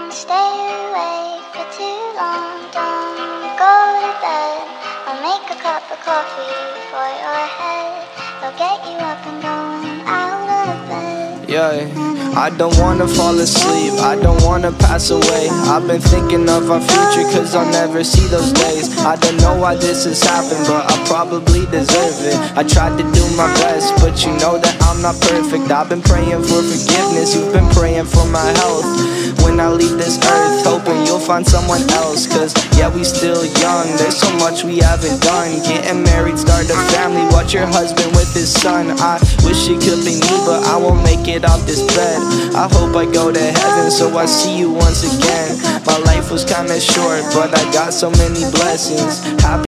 stay awake for too long. Don't go to bed. I'll make a cup of coffee for your head. I'll get you up and going out of bed. Yeah, I don't wanna fall asleep, I don't wanna pass away. I've been thinking of our future, cause I'll never see those days. I don't know why this has happened, but I probably deserve it. I tried to do my best, but you know that I'm not perfect. I've been praying for forgiveness, you've been praying for my health. When I leave this earth, hoping you'll find someone else. Cause yeah, we still young, there's so much we haven't done. Getting married, start a family, watch your husband with his son. I wish it could be me, but I won't make it off this bed. I hope I go to heaven, so I see you once again. My life was kinda short, but I got so many blessings. Happy